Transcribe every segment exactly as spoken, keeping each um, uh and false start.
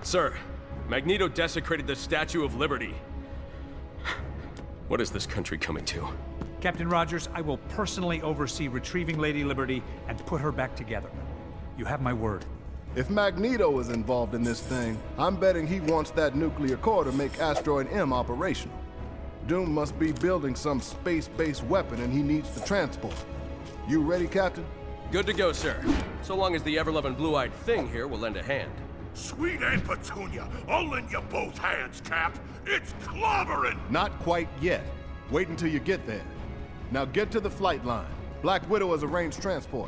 Sir, Magneto desecrated the Statue of Liberty. What is this country coming to? Captain Rogers, I will personally oversee retrieving Lady Liberty and put her back together. You have my word. If Magneto is involved in this thing, I'm betting he wants that nuclear core to make Asteroid M operational. Doom must be building some space-based weapon and he needs the transport. You ready, Captain? Good to go, sir. So long as the ever-loving blue-eyed thing here will lend a hand. Sweet Aunt Petunia, I'll lend you both hands, Cap. It's clobbering! Not quite yet. Wait until you get there. Now get to the flight line. Black Widow has arranged transport.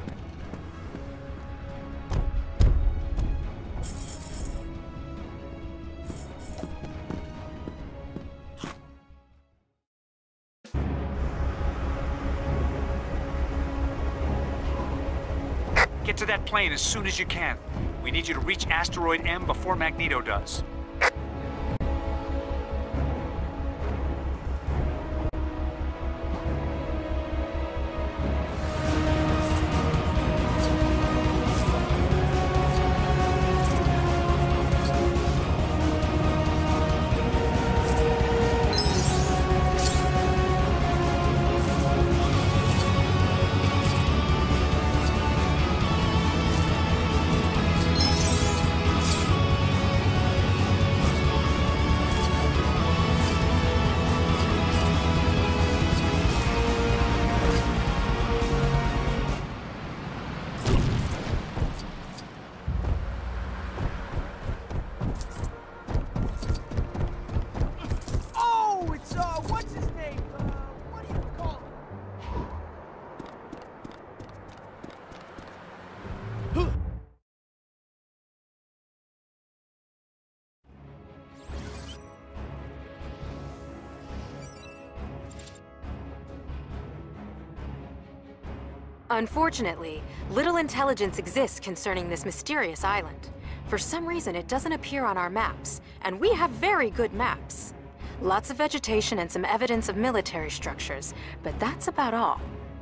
Get to that plane as soon as you can. We need you to reach Asteroid M before Magneto does. Unfortunately, little intelligence exists concerning this mysterious island. For some reason, it doesn't appear on our maps, and we have very good maps. Lots of vegetation and some evidence of military structures, but that's about all.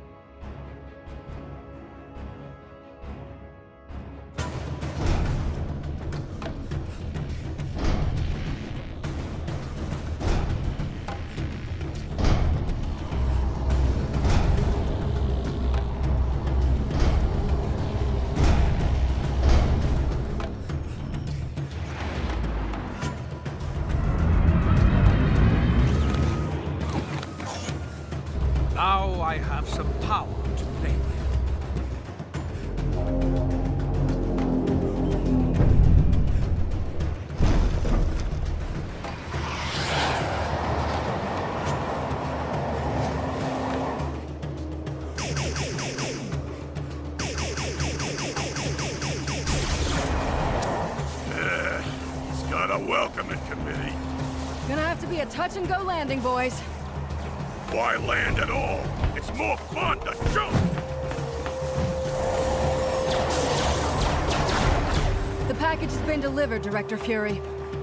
Now I have some power to play with. Uh, he's got a welcoming committee. Gonna have to be a touch-and-go landing, boys. Why land at all? It's more fun to jump! The package has been delivered, Director Fury.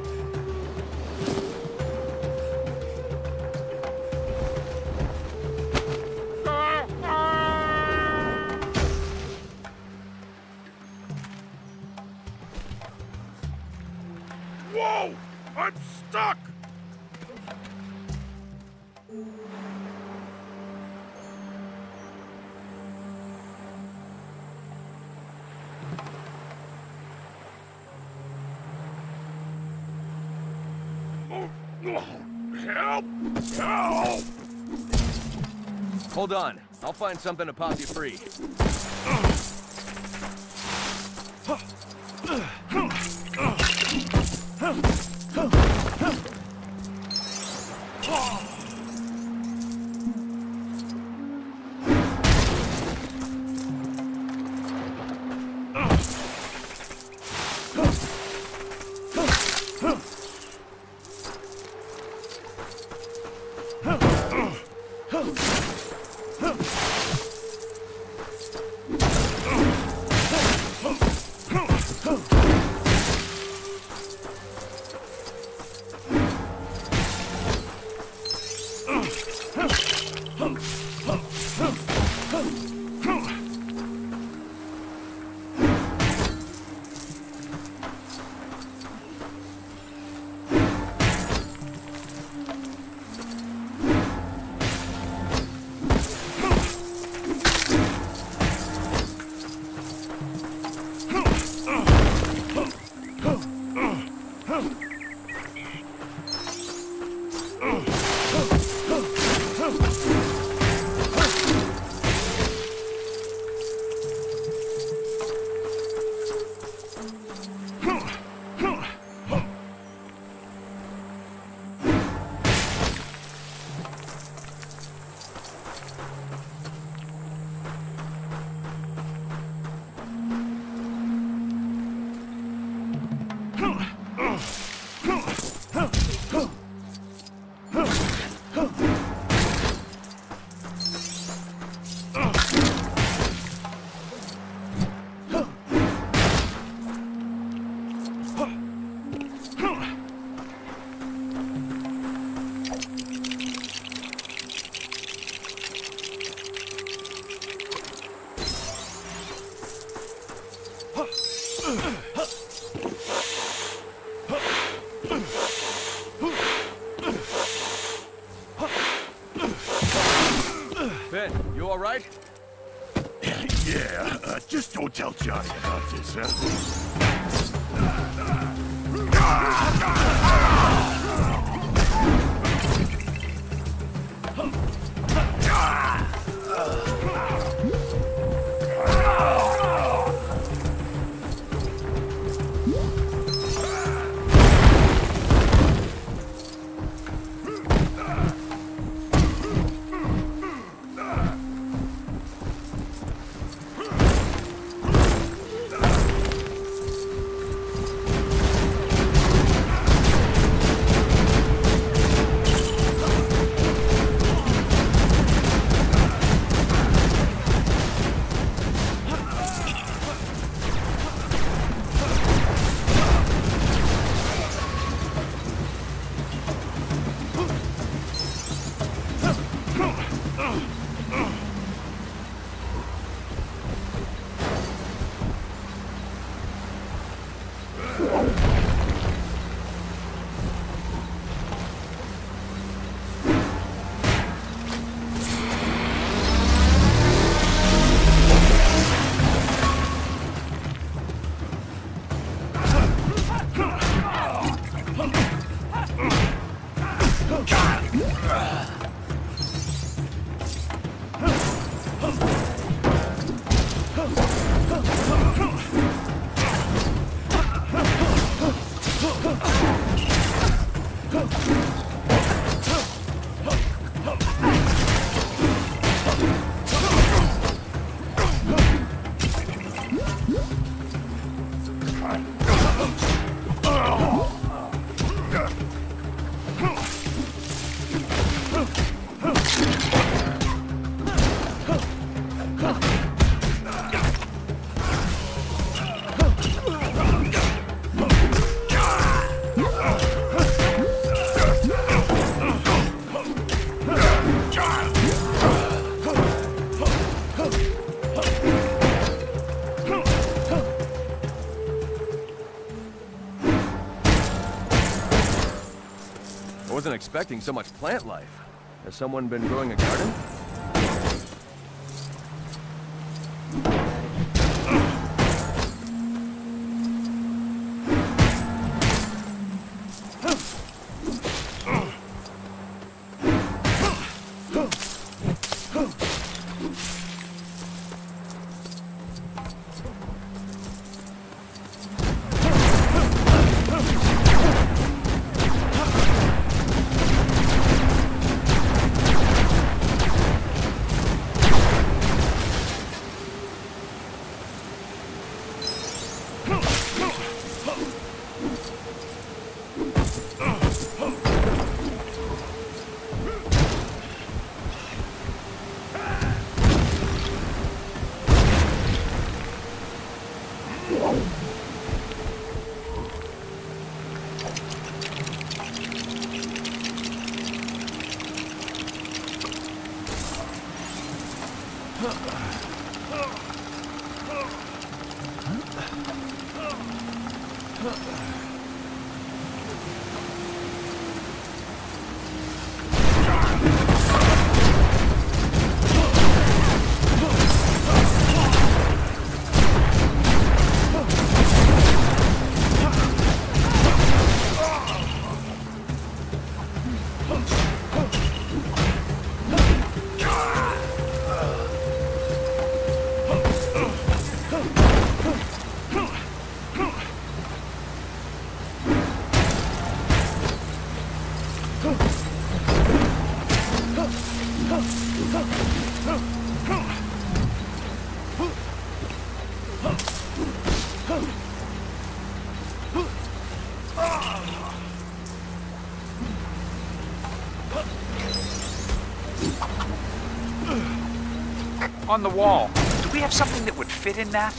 Whoa! I'm stuck! Help! Help! Hold on. I'll find something to pop you free. Huh! Yeah, uh, just don't tell Johnny about this, huh? I wasn't expecting so much plant life. Has someone been growing a garden? On the wall. Do we have something that would fit in that?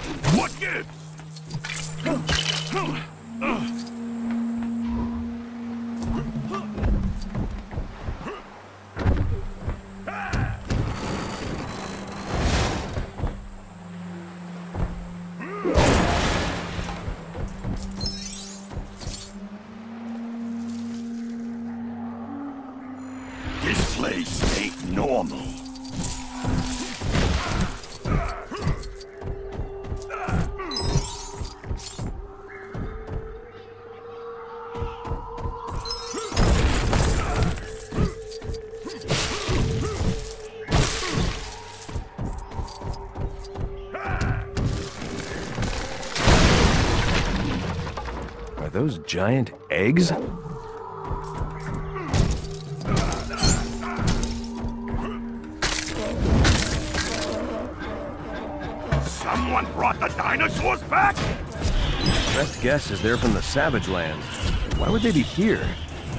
What gives? This place ain't normal. Are those giant eggs? Someone brought the dinosaurs back? Best guess is they're from the Savage Lands. Why would they be here?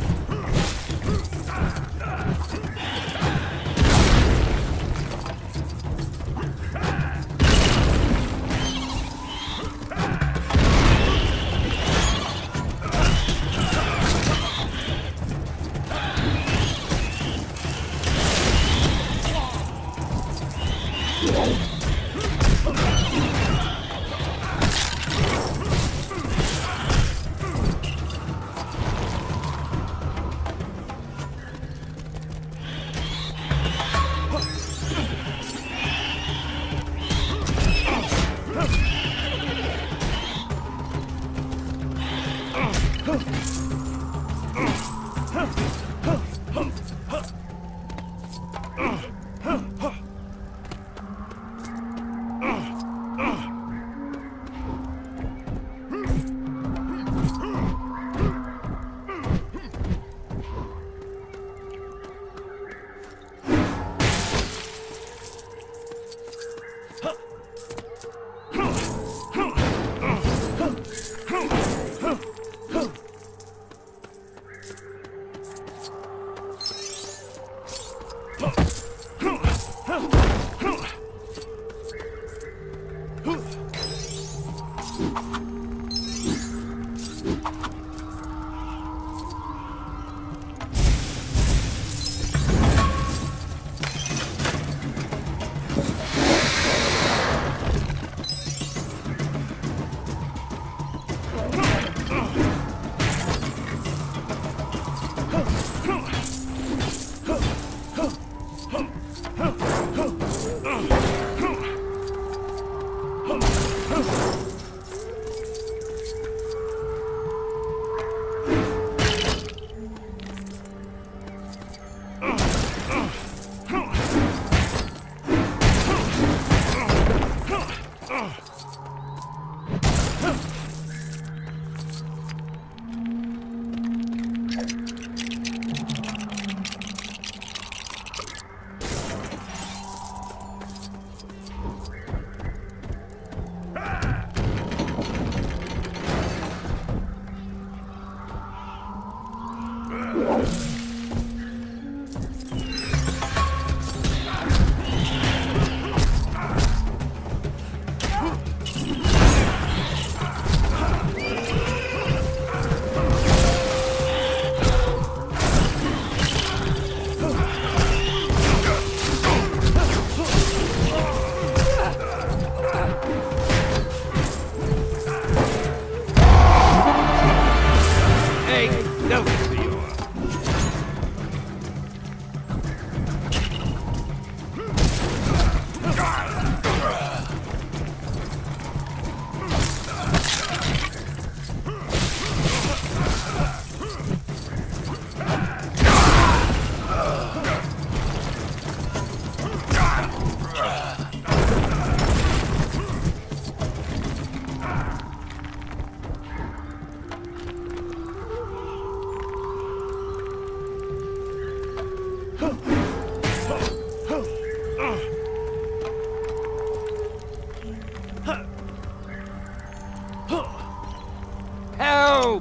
Help!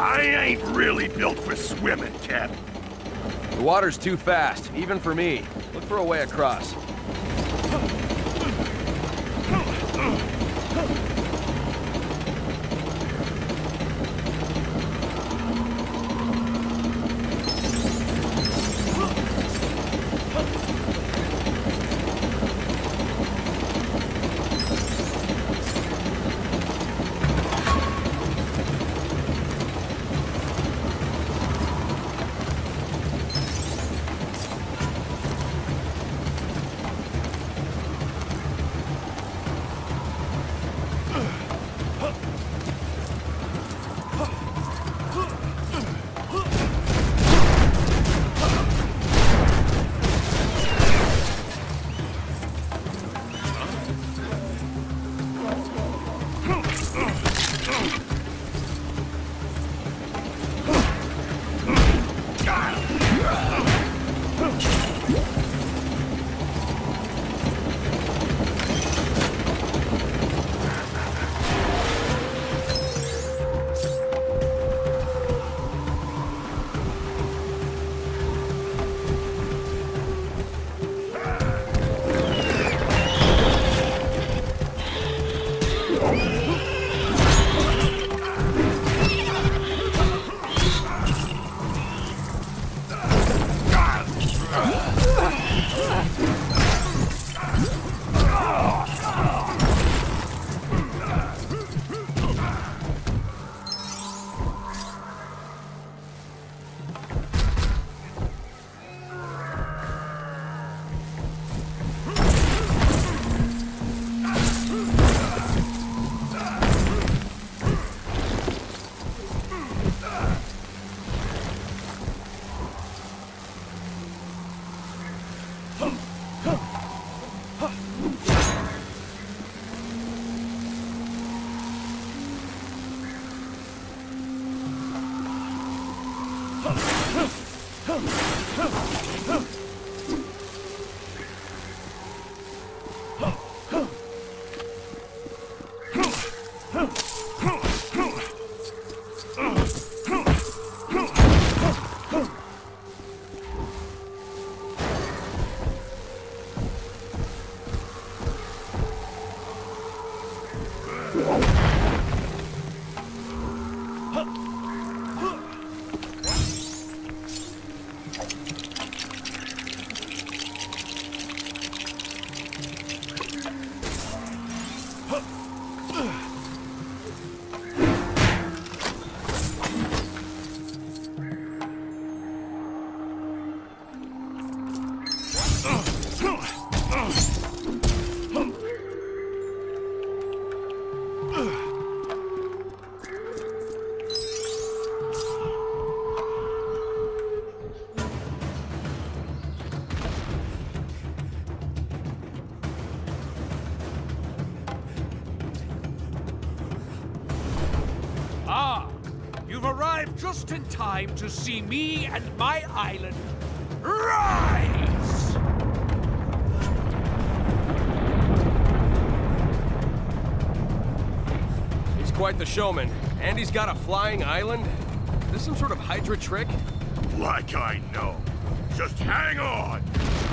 I ain't really built for swimming, Cap. The water's too fast, even for me. Look for a way across. Just in time to see me and my island rise! He's quite the showman. And he's got a flying island? Is this some sort of Hydra trick? Like I know. Just hang on!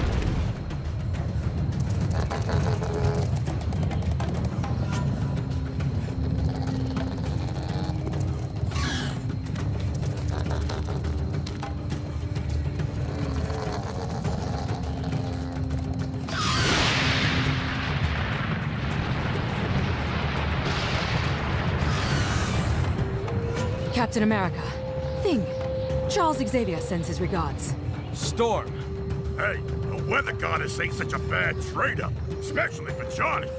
Captain America. Thing. Charles Xavier sends his regards. Storm. Hey, the weather goddess ain't such a bad trade-up, especially for Johnny.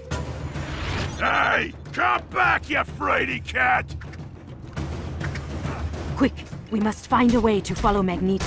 Hey, come back, you fraidy cat! Quick, we must find a way to follow Magneto.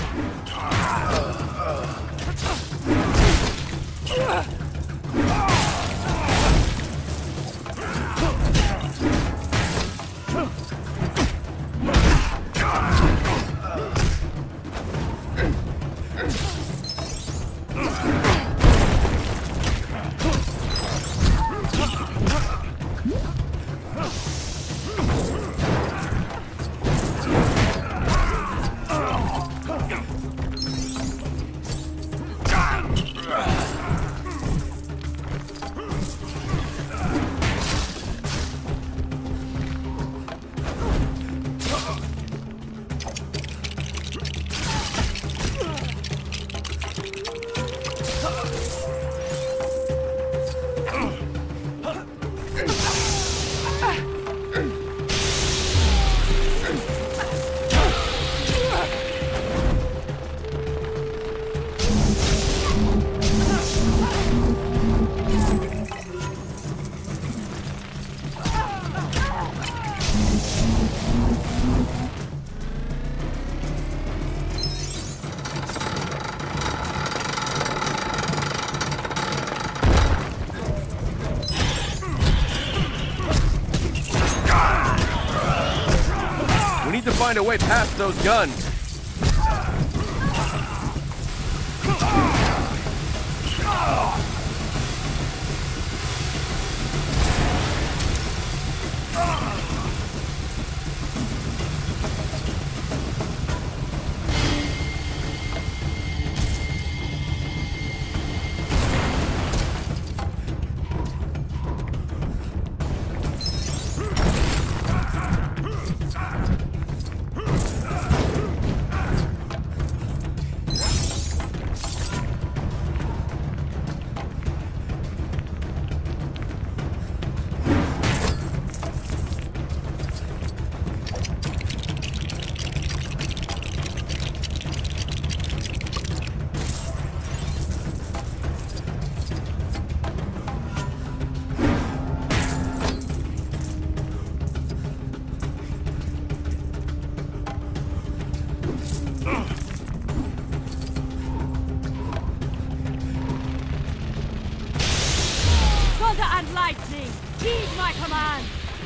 We need to find a way past those guns. Thunder and lightning! Heed my command!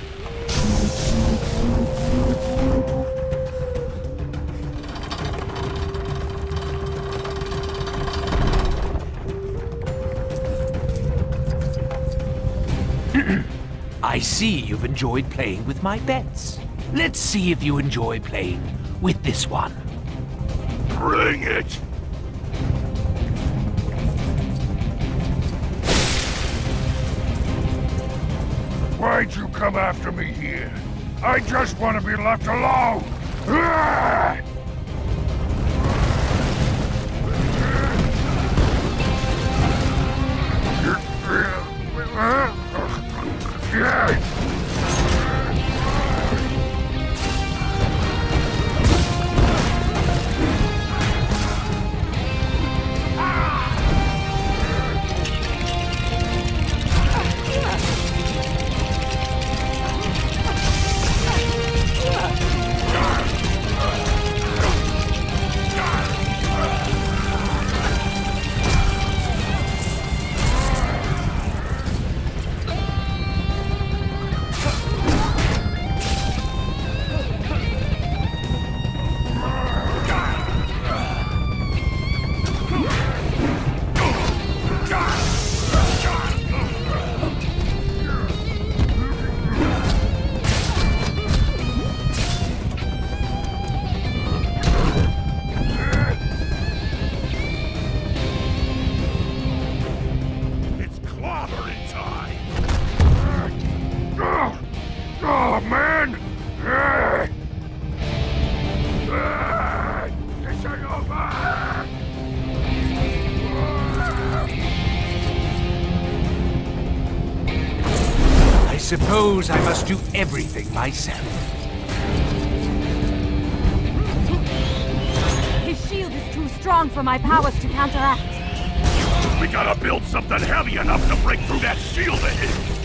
I see you've enjoyed playing with my bets. Let's see if you enjoy playing with this one. Bring it! Why'd you come after me here? I just want to be left alone! Ah! Oh, man! Ah! Ah! This ain't over! I suppose I must do everything myself. His shield is too strong for my powers to counteract. We gotta build something heavy enough to break through that shield of his!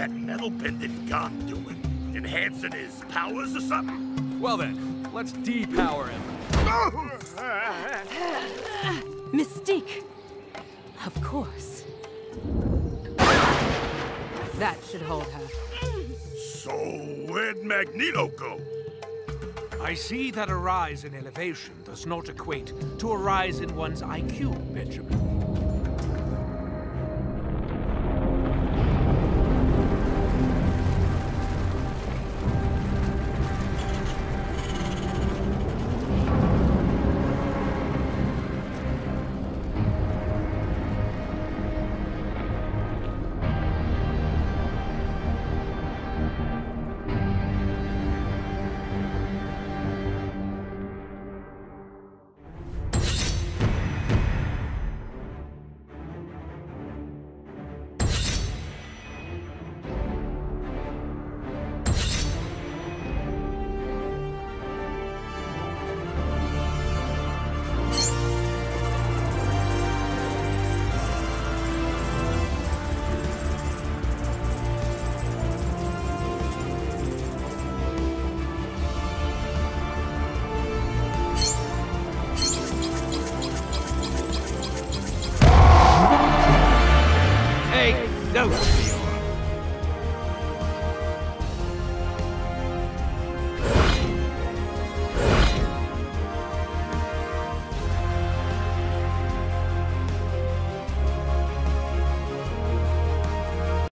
that metal-bending gun doing? Enhancing his powers or something? Well then, let's depower him. Mystique! Of course. That should hold her. So, where'd Magneto go? I see that a rise in elevation does not equate to a rise in one's I Q, Benjamin.